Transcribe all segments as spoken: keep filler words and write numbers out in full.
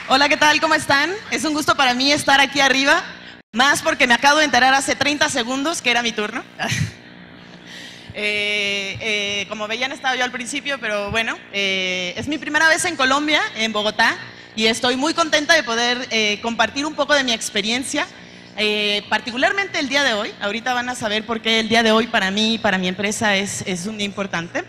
Hola, ¿qué tal? ¿Cómo están? Es un gusto para mí estar aquí arriba, más porque me acabo de enterar hace treinta segundos que era mi turno. eh, eh, como veían, estaba yo al principio, pero bueno, eh, es mi primera vez en Colombia, en Bogotá, y estoy muy contenta de poder eh, compartir un poco de mi experiencia, eh, particularmente el día de hoy. Ahorita van a saber por qué el día de hoy para mí y para mi empresa es, es un día importante.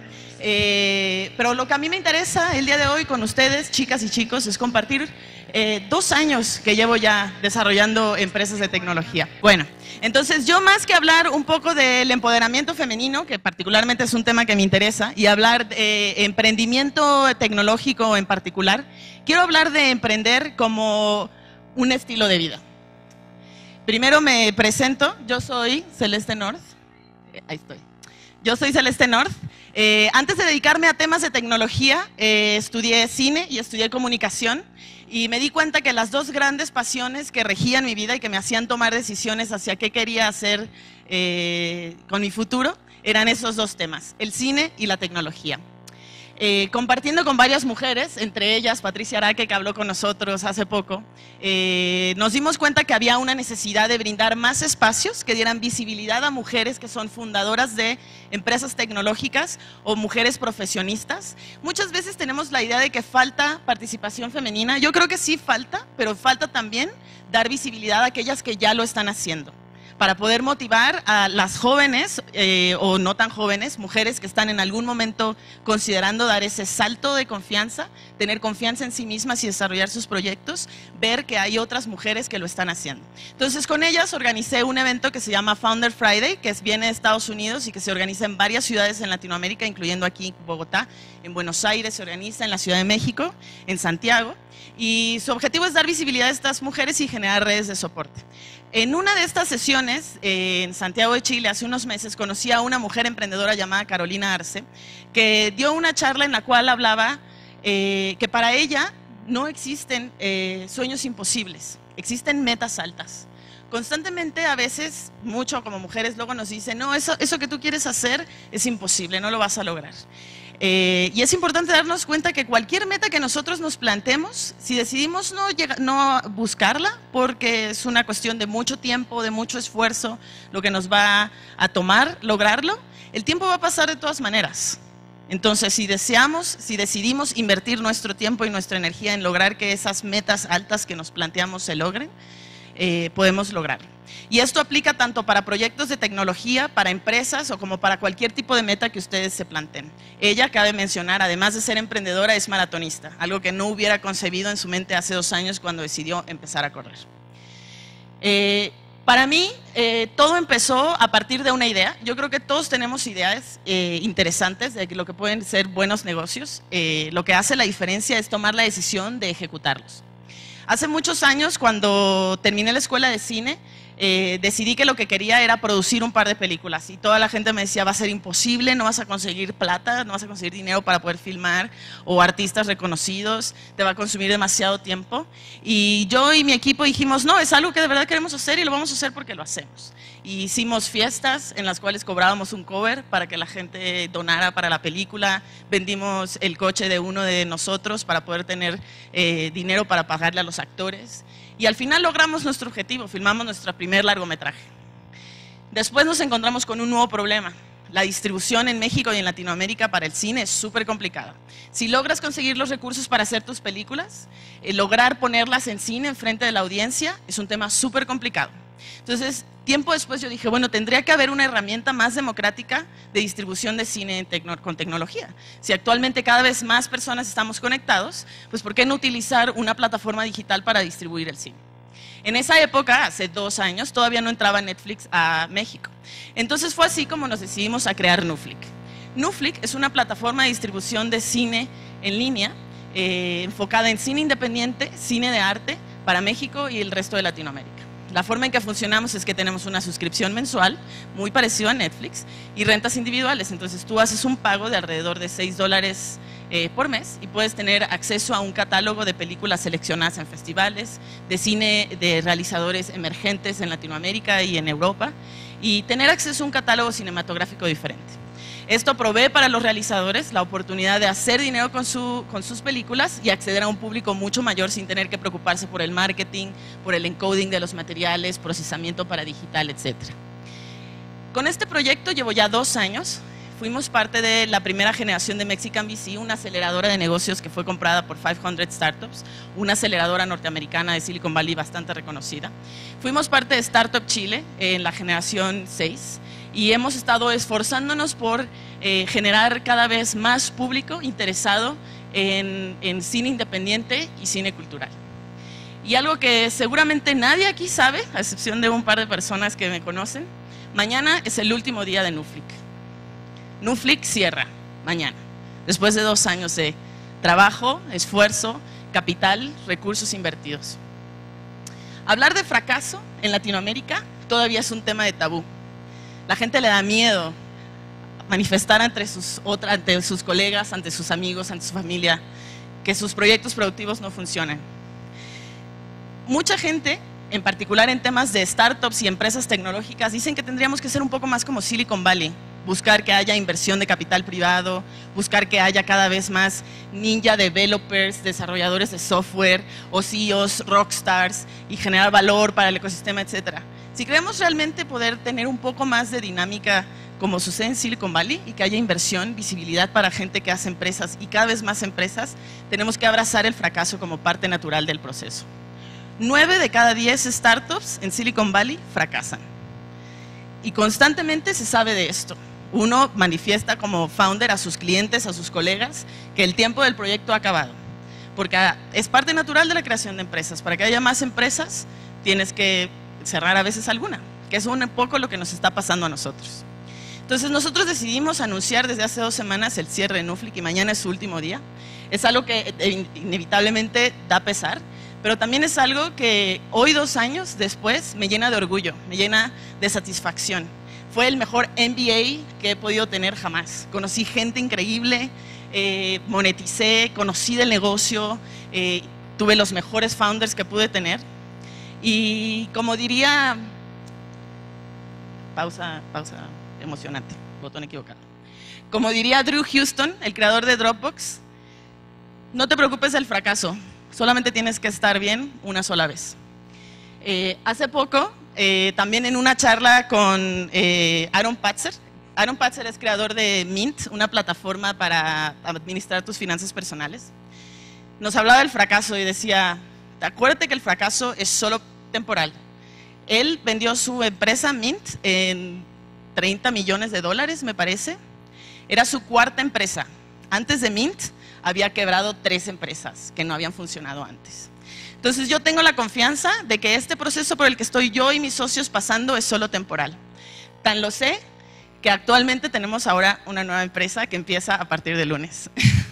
Eh, pero lo que a mí me interesa el día de hoy con ustedes, chicas y chicos, es compartir eh, dos años que llevo ya desarrollando empresas de tecnología. Bueno, entonces yo más que hablar un poco del empoderamiento femenino, que particularmente es un tema que me interesa, y hablar de emprendimiento tecnológico en particular, quiero hablar de emprender como un estilo de vida. Primero me presento, yo soy Celeste North, eh, ahí estoy. Yo soy Celeste North. Eh, antes de dedicarme a temas de tecnología, eh, estudié cine y estudié comunicación y me di cuenta que las dos grandes pasiones que regían mi vida y que me hacían tomar decisiones hacia qué quería hacer eh, con mi futuro eran esos dos temas, el cine y la tecnología. Eh, compartiendo con varias mujeres, entre ellas Patricia Araque, que habló con nosotros hace poco, eh, nos dimos cuenta que había una necesidad de brindar más espacios que dieran visibilidad a mujeres que son fundadoras de empresas tecnológicas o mujeres profesionistas. Muchas veces tenemos la idea de que falta participación femenina. Yo creo que sí falta, pero falta también dar visibilidad a aquellas que ya lo están haciendo, para poder motivar a las jóvenes eh, o no tan jóvenes, mujeres que están en algún momento considerando dar ese salto de confianza, tener confianza en sí mismas y desarrollar sus proyectos, ver que hay otras mujeres que lo están haciendo. Entonces con ellas organicé un evento que se llama Founder Friday, que viene de Estados Unidos y que se organiza en varias ciudades en Latinoamérica, incluyendo aquí en Bogotá, en Buenos Aires se organiza, en la Ciudad de México, en Santiago, y su objetivo es dar visibilidad a estas mujeres y generar redes de soporte. En una de estas sesiones, eh, en Santiago de Chile, hace unos meses, conocí a una mujer emprendedora llamada Carolina Arce, que dio una charla en la cual hablaba eh, que para ella no existen eh, sueños imposibles, existen metas altas. Constantemente, a veces, mucho como mujeres, luego nos dicen, no, eso, eso que tú quieres hacer es imposible, no lo vas a lograr. Eh, y es importante darnos cuenta que cualquier meta que nosotros nos planteemos, si decidimos no, llega, no buscarla, porque es una cuestión de mucho tiempo, de mucho esfuerzo, lo que nos va a tomar lograrlo, el tiempo va a pasar de todas maneras. Entonces, si deseamos, si decidimos invertir nuestro tiempo y nuestra energía en lograr que esas metas altas que nos planteamos se logren, eh, podemos lograrlo. Y esto aplica tanto para proyectos de tecnología, para empresas o como para cualquier tipo de meta que ustedes se planteen. Ella, cabe mencionar, además de ser emprendedora, es maratonista, algo que no hubiera concebido en su mente hace dos años cuando decidió empezar a correr. Eh, para mí, eh, todo empezó a partir de una idea. Yo creo que todos tenemos ideas eh, interesantes de lo que pueden ser buenos negocios. Eh, lo que hace la diferencia es tomar la decisión de ejecutarlos. Hace muchos años, cuando terminé la escuela de cine, Eh, decidí que lo que quería era producir un par de películas y toda la gente me decía, va a ser imposible, no vas a conseguir plata, no vas a conseguir dinero para poder filmar o artistas reconocidos, te va a consumir demasiado tiempo. Y yo y mi equipo dijimos, no, es algo que de verdad queremos hacer y lo vamos a hacer porque lo hacemos. Y hicimos fiestas en las cuales cobrábamos un cover para que la gente donara para la película, vendimos el coche de uno de nosotros para poder tener eh, dinero para pagarle a los actores. Y al final logramos nuestro objetivo, filmamos nuestro primer largometraje. Después nos encontramos con un nuevo problema. La distribución en México y en Latinoamérica para el cine es súper complicada. Si logras conseguir los recursos para hacer tus películas, eh, lograr ponerlas en cine en frente de la audiencia es un tema súper complicado. Entonces, tiempo después yo dije, bueno, tendría que haber una herramienta más democrática de distribución de cine en tecno- con tecnología. Si actualmente cada vez más personas estamos conectados, pues ¿por qué no utilizar una plataforma digital para distribuir el cine? En esa época, hace dos años, todavía no entraba Netflix a México. Entonces fue así como nos decidimos a crear Nuflix. Nuflix es una plataforma de distribución de cine en línea, eh, enfocada en cine independiente, cine de arte, para México y el resto de Latinoamérica. La forma en que funcionamos es que tenemos una suscripción mensual, muy parecida a Netflix, y rentas individuales. Entonces tú haces un pago de alrededor de seis dólares eh, por mes y puedes tener acceso a un catálogo de películas seleccionadas en festivales, de cine de realizadores emergentes en Latinoamérica y en Europa, y tener acceso a un catálogo cinematográfico diferente. Esto provee para los realizadores la oportunidad de hacer dinero con, su, con sus películas y acceder a un público mucho mayor sin tener que preocuparse por el marketing, por el encoding de los materiales, procesamiento para digital, etcétera. Con este proyecto llevo ya dos años. Fuimos parte de la primera generación de Mexican V C, una aceleradora de negocios que fue comprada por quinientas Startups, una aceleradora norteamericana de Silicon Valley bastante reconocida. Fuimos parte de Startup Chile en la generación seis y hemos estado esforzándonos por eh, generar cada vez más público interesado en, en cine independiente y cine cultural. Y algo que seguramente nadie aquí sabe, a excepción de un par de personas que me conocen, mañana es el último día de Nuflic. Nuflic cierra mañana, después de dos años de trabajo, esfuerzo, capital, recursos invertidos. Hablar de fracaso en Latinoamérica todavía es un tema de tabú. La gente le da miedo manifestar ante sus, otra, ante sus colegas, ante sus amigos, ante su familia, que sus proyectos productivos no funcionan. Mucha gente, en particular en temas de startups y empresas tecnológicas, dicen que tendríamos que ser un poco más como Silicon Valley, buscar que haya inversión de capital privado, buscar que haya cada vez más ninja developers, desarrolladores de software o C E Os, rockstars y generar valor para el ecosistema, etcétera. Si queremos realmente poder tener un poco más de dinámica como sucede en Silicon Valley y que haya inversión, visibilidad para gente que hace empresas y cada vez más empresas, tenemos que abrazar el fracaso como parte natural del proceso. Nueve de cada diez startups en Silicon Valley fracasan y constantemente se sabe de esto. Uno manifiesta como founder a sus clientes, a sus colegas, que el tiempo del proyecto ha acabado, porque es parte natural de la creación de empresas. Para que haya más empresas, tienes que cerrar a veces alguna, que es un poco lo que nos está pasando a nosotros. Entonces nosotros decidimos anunciar desde hace dos semanas el cierre de Nuflic y mañana es su último día. Es algo que inevitablemente da pesar, pero también es algo que hoy, dos años después, me llena de orgullo, me llena de satisfacción. Fue el mejor M B A que he podido tener jamás. Conocí gente increíble, eh, moneticé, conocí del negocio, eh, tuve los mejores founders que pude tener. Y como diría, pausa, pausa emocionante, botón equivocado. Como diría Drew Houston, el creador de Dropbox, no te preocupes del fracaso, solamente tienes que estar bien una sola vez. Eh, hace poco, eh, también en una charla con eh, Aaron Patzer, Aaron Patzer es creador de Mint, una plataforma para administrar tus finanzas personales. Nos hablaba del fracaso y decía, acuérdate que el fracaso es solo temporal. Él vendió su empresa Mint en treinta millones de dólares, me parece. Era su cuarta empresa. Antes de Mint había quebrado tres empresas que no habían funcionado antes. Entonces yo tengo la confianza de que este proceso por el que estoy yo y mis socios pasando es solo temporal. Tan lo sé que actualmente tenemos ahora una nueva empresa que empieza a partir del lunes.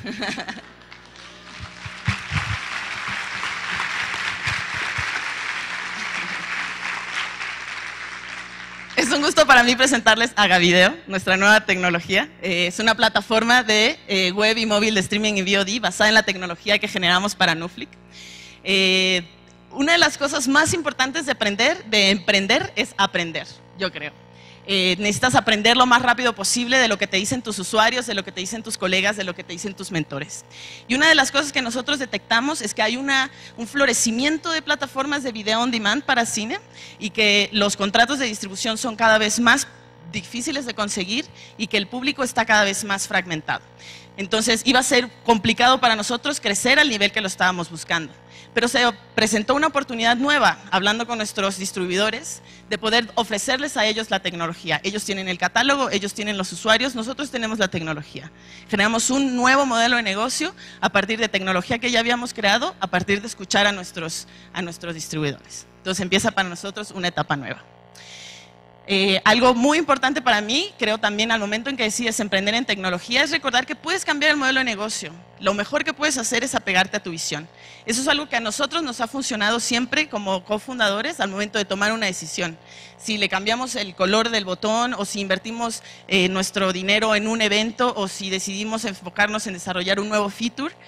Es un gusto para mí presentarles Agavideo, nuestra nueva tecnología. Eh, es una plataforma de eh, web y móvil de streaming y V O D basada en la tecnología que generamos para Nuflic. Eh, una de las cosas más importantes de aprender, de emprender, es aprender, yo creo. Eh, necesitas aprender lo más rápido posible de lo que te dicen tus usuarios, de lo que te dicen tus colegas, de lo que te dicen tus mentores. Y una de las cosas que nosotros detectamos es que hay una, un florecimiento de plataformas de video on demand para cine y que los contratos de distribución son cada vez más difíciles de conseguir y que el público está cada vez más fragmentado. Entonces iba a ser complicado para nosotros crecer al nivel que lo estábamos buscando. Pero se presentó una oportunidad nueva, hablando con nuestros distribuidores, de poder ofrecerles a ellos la tecnología. Ellos tienen el catálogo, ellos tienen los usuarios, nosotros tenemos la tecnología. Generamos un nuevo modelo de negocio a partir de tecnología que ya habíamos creado, a partir de escuchar a nuestros, a nuestros distribuidores. Entonces empieza para nosotros una etapa nueva. Eh, algo muy importante para mí, creo también al momento en que decides emprender en tecnología, es recordar que puedes cambiar el modelo de negocio. Lo mejor que puedes hacer es apegarte a tu visión. Eso es algo que a nosotros nos ha funcionado siempre como cofundadores al momento de tomar una decisión. Si le cambiamos el color del botón o si invertimos eh, nuestro dinero en un evento o si decidimos enfocarnos en desarrollar un nuevo feature,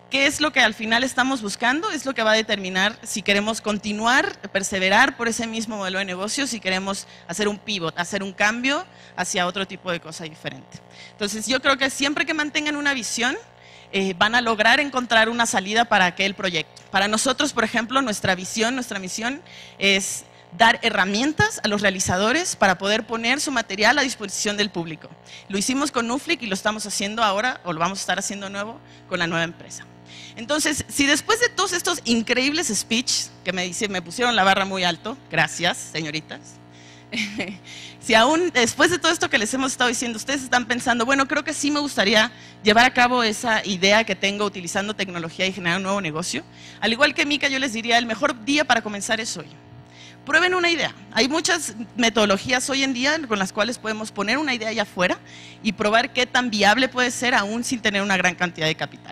¿Qué es lo que al final estamos buscando? Es lo que va a determinar si queremos continuar, perseverar por ese mismo modelo de negocio, si queremos hacer un pivot, hacer un cambio hacia otro tipo de cosa diferente. Entonces yo creo que siempre que mantengan una visión, eh, van a lograr encontrar una salida para aquel proyecto. Para nosotros, por ejemplo, nuestra visión, nuestra misión es dar herramientas a los realizadores para poder poner su material a disposición del público. Lo hicimos con Nuflix y lo estamos haciendo ahora, o lo vamos a estar haciendo de nuevo, con la nueva empresa. Entonces, si después de todos estos increíbles speeches que me, dice, me pusieron la barra muy alto, gracias, señoritas, si aún después de todo esto que les hemos estado diciendo, ustedes están pensando, bueno, creo que sí me gustaría llevar a cabo esa idea que tengo utilizando tecnología y generar un nuevo negocio, al igual que Mika, yo les diría, el mejor día para comenzar es hoy. Prueben una idea. Hay muchas metodologías hoy en día con las cuales podemos poner una idea allá afuera y probar qué tan viable puede ser aún sin tener una gran cantidad de capital.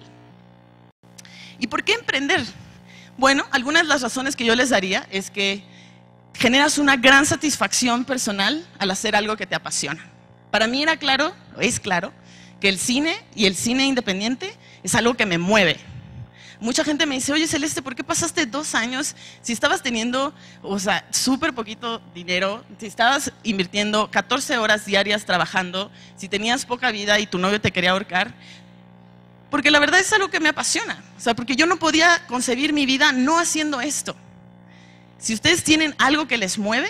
¿Y por qué emprender? Bueno, algunas de las razones que yo les daría es que generas una gran satisfacción personal al hacer algo que te apasiona. Para mí era claro, es claro, que el cine y el cine independiente es algo que me mueve. Mucha gente me dice, oye Celeste, ¿por qué pasaste dos años si estabas teniendo, o sea, súper poquito dinero, si estabas invirtiendo catorce horas diarias trabajando, si tenías poca vida y tu novio te quería ahorcar? Porque la verdad es algo que me apasiona, o sea, porque yo no podía concebir mi vida no haciendo esto. Si ustedes tienen algo que les mueve,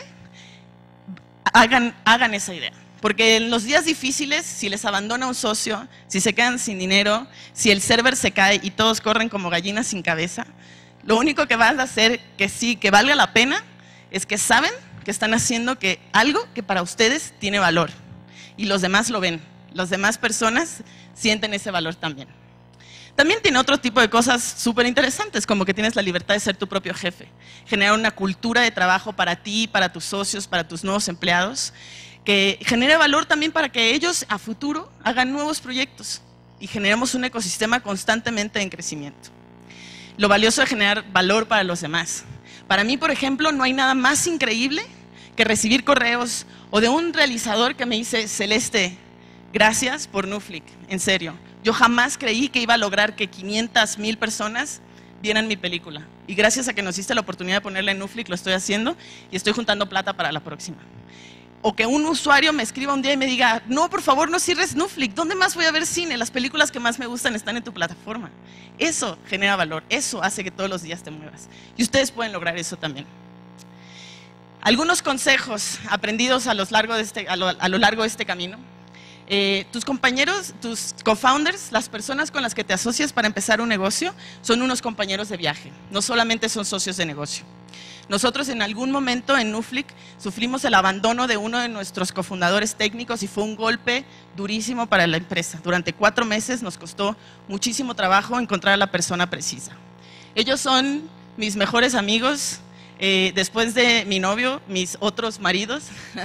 hagan, hagan esa idea. Porque en los días difíciles, si les abandona un socio, si se quedan sin dinero, si el server se cae y todos corren como gallinas sin cabeza, lo único que van a hacer que sí, que valga la pena, es que saben que están haciendo que algo que para ustedes tiene valor. Y los demás lo ven, las demás personas sienten ese valor también. También tiene otro tipo de cosas súper interesantes, como que tienes la libertad de ser tu propio jefe, generar una cultura de trabajo para ti, para tus socios, para tus nuevos empleados, que genere valor también para que ellos a futuro hagan nuevos proyectos y generemos un ecosistema constantemente en crecimiento. Lo valioso de generar valor para los demás. Para mí, por ejemplo, no hay nada más increíble que recibir correos o de un realizador que me dice, Celeste, gracias por Nuflix, en serio. Yo jamás creí que iba a lograr que quinientas mil personas vieran mi película. Y gracias a que nos diste la oportunidad de ponerla en Nuflix, lo estoy haciendo y estoy juntando plata para la próxima. O que un usuario me escriba un día y me diga, no, por favor, no cierres Nuflix, ¿dónde más voy a ver cine? Las películas que más me gustan están en tu plataforma. Eso genera valor, eso hace que todos los días te muevas. Y ustedes pueden lograr eso también. Algunos consejos aprendidos a lo largo de este, a lo, a lo largo de este camino. Eh, tus compañeros, tus co-founders, las personas con las que te asocias para empezar un negocio, son unos compañeros de viaje, no solamente son socios de negocio. Nosotros en algún momento en Nuflix sufrimos el abandono de uno de nuestros cofundadores técnicos y fue un golpe durísimo para la empresa. Durante cuatro meses nos costó muchísimo trabajo encontrar a la persona precisa. Ellos son mis mejores amigos, eh, después de mi novio, mis otros maridos.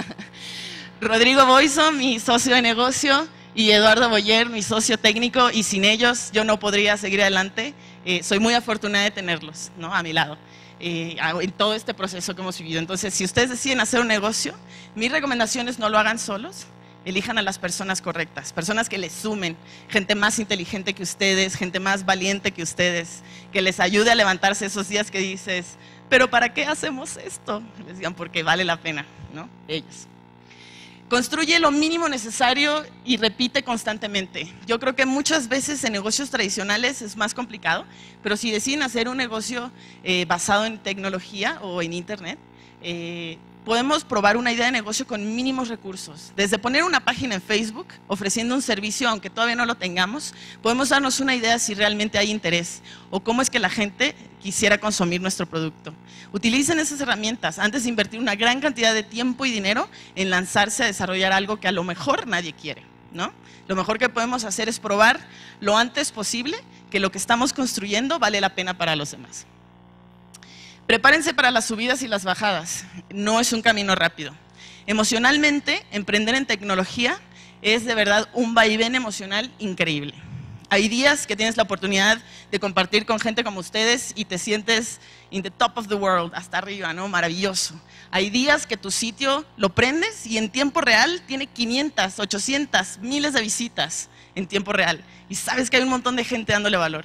Rodrigo Boiso, mi socio de negocio, y Eduardo Boyer, mi socio técnico, y sin ellos yo no podría seguir adelante. Eh, soy muy afortunada de tenerlos, ¿no?, a mi lado. Eh, en todo este proceso que hemos vivido. Entonces, si ustedes deciden hacer un negocio, mi recomendación es no lo hagan solos, elijan a las personas correctas, personas que les sumen, gente más inteligente que ustedes, gente más valiente que ustedes, que les ayude a levantarse esos días que dices, pero ¿para qué hacemos esto? Les digan, porque vale la pena, ¿no? Ellos. Construye lo mínimo necesario y repite constantemente. Yo creo que muchas veces en negocios tradicionales es más complicado, pero si deciden hacer un negocio eh, basado en tecnología o en internet, eh, podemos probar una idea de negocio con mínimos recursos. Desde poner una página en Facebook, ofreciendo un servicio, aunque todavía no lo tengamos, podemos darnos una idea si realmente hay interés o cómo es que la gente quisiera consumir nuestro producto. Utilicen esas herramientas antes de invertir una gran cantidad de tiempo y dinero en lanzarse a desarrollar algo que a lo mejor nadie quiere, ¿no? Lo mejor que podemos hacer es probar lo antes posible que lo que estamos construyendo vale la pena para los demás. Prepárense para las subidas y las bajadas. No es un camino rápido. Emocionalmente, emprender en tecnología es de verdad un vaivén emocional increíble. Hay días que tienes la oportunidad de compartir con gente como ustedes y te sientes in the top of the world, hasta arriba, ¿no? Maravilloso. Hay días que tu sitio lo prendes y en tiempo real tiene quinientas, ochocientas, miles de visitas en tiempo real. Y sabes que hay un montón de gente dándole valor.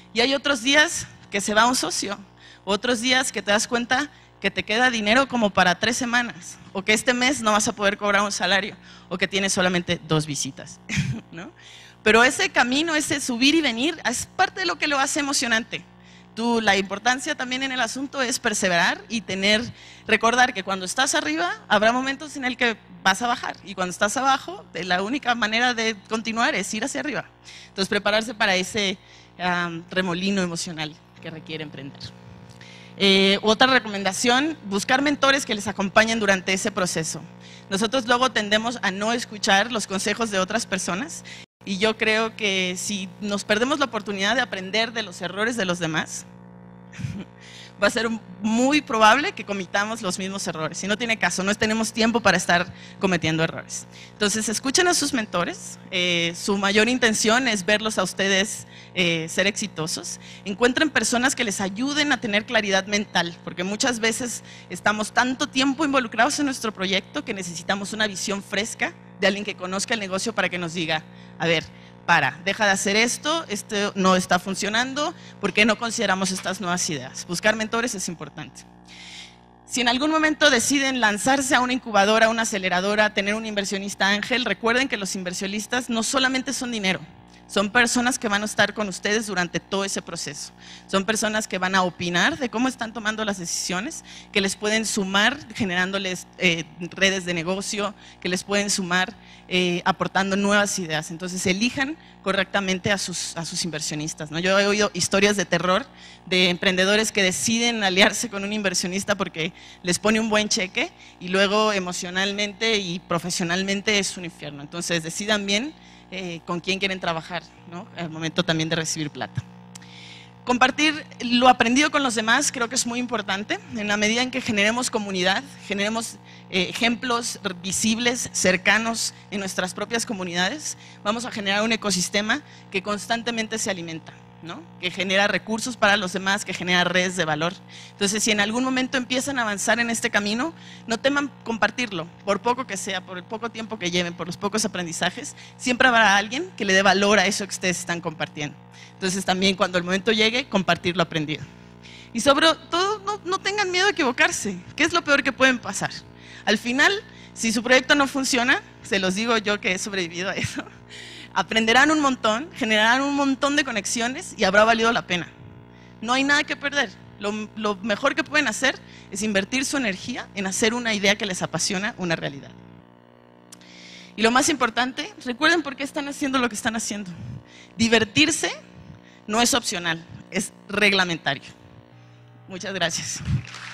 Y hay otros días que se va un socio, otros días que te das cuenta que te queda dinero como para tres semanas, o que este mes no vas a poder cobrar un salario, o que tienes solamente dos visitas, ¿no? Pero ese camino, ese subir y venir, es parte de lo que lo hace emocionante. Tú, la importancia también en el asunto es perseverar y tener, recordar que cuando estás arriba, habrá momentos en el que vas a bajar, y cuando estás abajo, la única manera de continuar es ir hacia arriba. Entonces, prepararse para ese um, remolino emocional que requiere emprender. Eh, otra recomendación, buscar mentores que les acompañen durante ese proceso. Nosotros luego tendemos a no escuchar los consejos de otras personas, y yo creo que si nos perdemos la oportunidad de aprender de los errores de los demás, va a ser muy probable que cometamos los mismos errores. Y no tiene caso, no tenemos tiempo para estar cometiendo errores. Entonces, escuchen a sus mentores. Eh, su mayor intención es verlos a ustedes eh, ser exitosos. Encuentren personas que les ayuden a tener claridad mental, porque muchas veces estamos tanto tiempo involucrados en nuestro proyecto que necesitamos una visión fresca de alguien que conozca el negocio para que nos diga, a ver, para, deja de hacer esto, esto no está funcionando, ¿por qué no consideramos estas nuevas ideas? Buscar mentores es importante. Si en algún momento deciden lanzarse a una incubadora, a una aceleradora, tener un inversionista ángel, recuerden que los inversionistas no solamente son dinero, son personas que van a estar con ustedes durante todo ese proceso. Son personas que van a opinar de cómo están tomando las decisiones, que les pueden sumar generándoles eh, redes de negocio, que les pueden sumar eh, aportando nuevas ideas. Entonces, elijan correctamente a sus, a sus inversionistas, ¿no? Yo he oído historias de terror de emprendedores que deciden aliarse con un inversionista porque les pone un buen cheque y luego emocionalmente y profesionalmente es un infierno. Entonces, decidan bien Eh, con quién quieren trabajar, ¿no? Al momento también de recibir plata. Compartir lo aprendido con los demás creo que es muy importante. En la medida en que generemos comunidad, generemos eh, ejemplos visibles, cercanos en nuestras propias comunidades, vamos a generar un ecosistema que constantemente se alimenta, ¿no? Que genera recursos para los demás, que genera redes de valor. Entonces, si en algún momento empiezan a avanzar en este camino, no teman compartirlo, por poco que sea, por el poco tiempo que lleven, por los pocos aprendizajes, siempre habrá alguien que le dé valor a eso que ustedes están compartiendo. Entonces, también cuando el momento llegue, compartir lo aprendido. Y sobre todo, no, no tengan miedo a equivocarse. ¿Qué es lo peor que pueden pasar? Al final, si su proyecto no funciona, se los digo yo que he sobrevivido a eso, aprenderán un montón, generarán un montón de conexiones y habrá valido la pena. No hay nada que perder. Lo, lo mejor que pueden hacer es invertir su energía en hacer una idea que les apasiona una realidad. Y lo más importante, recuerden por qué están haciendo lo que están haciendo. Divertirse no es opcional, es reglamentario. Muchas gracias.